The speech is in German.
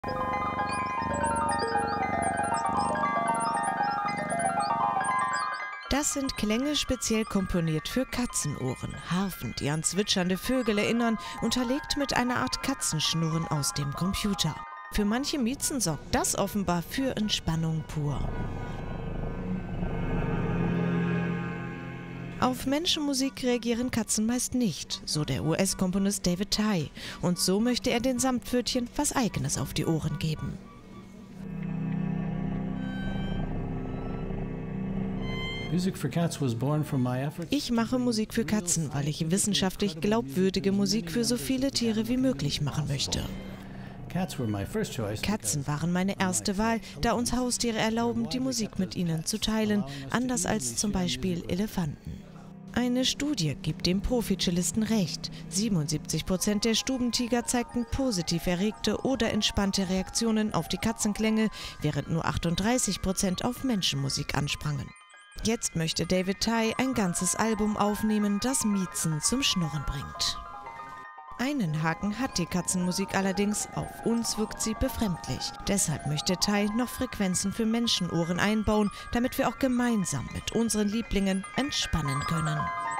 Das sind Klänge speziell komponiert für Katzenohren, Harfen, die an zwitschernde Vögel erinnern, unterlegt mit einer Art Katzenschnurren aus dem Computer. Für manche Miezen sorgt das offenbar für Entspannung pur. Auf Menschenmusik reagieren Katzen meist nicht, so der US-Komponist David Tye. Und so möchte er den Samtpfötchen was Eigenes auf die Ohren geben. Ich mache Musik für Katzen, weil ich wissenschaftlich glaubwürdige Musik für so viele Tiere wie möglich machen möchte. Katzen waren meine erste Wahl, da uns Haustiere erlauben, die Musik mit ihnen zu teilen, anders als zum Beispiel Elefanten. Eine Studie gibt dem Profi-Cellisten recht. 77% der Stubentiger zeigten positiv erregte oder entspannte Reaktionen auf die Katzenklänge, während nur 38% auf Menschenmusik ansprangen. Jetzt möchte David Tye ein ganzes Album aufnehmen, das Miezen zum Schnurren bringt. Einen Haken hat die Katzenmusik allerdings, auf uns wirkt sie befremdlich. Deshalb möchte Tye noch Frequenzen für Menschenohren einbauen, damit wir auch gemeinsam mit unseren Lieblingen entspannen können.